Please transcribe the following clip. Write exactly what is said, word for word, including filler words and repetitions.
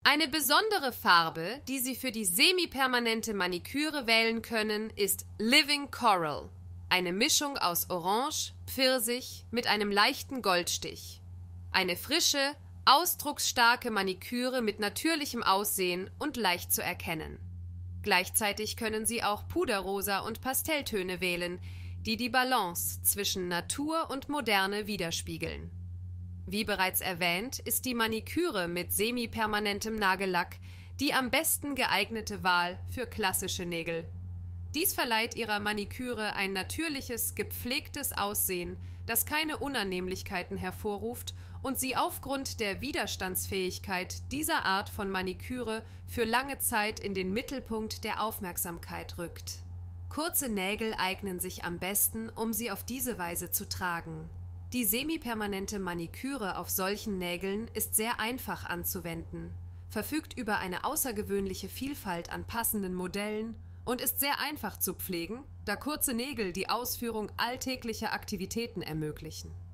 Eine besondere Farbe, die Sie für die semipermanente Maniküre wählen können, ist Living Coral. Eine Mischung aus Orange, Pfirsich mit einem leichten Goldstich. Eine frische, ausdrucksstarke Maniküre mit natürlichem Aussehen und leicht zu erkennen. Gleichzeitig können Sie auch Puderrosa und Pastelltöne wählen, die die Balance zwischen Natur und Moderne widerspiegeln. Wie bereits erwähnt, ist die Maniküre mit semipermanentem Nagellack die am besten geeignete Wahl für klassische Nägel. Dies verleiht ihrer Maniküre ein natürliches, gepflegtes Aussehen, das keine Unannehmlichkeiten hervorruft und sie aufgrund der Widerstandsfähigkeit dieser Art von Maniküre für lange Zeit in den Mittelpunkt der Aufmerksamkeit rückt. Kurze Nägel eignen sich am besten, um sie auf diese Weise zu tragen. Die semipermanente Maniküre auf solchen Nägeln ist sehr einfach anzuwenden, verfügt über eine außergewöhnliche Vielfalt an passenden Modellen und ist sehr einfach zu pflegen, da kurze Nägel die Ausführung alltäglicher Aktivitäten ermöglichen.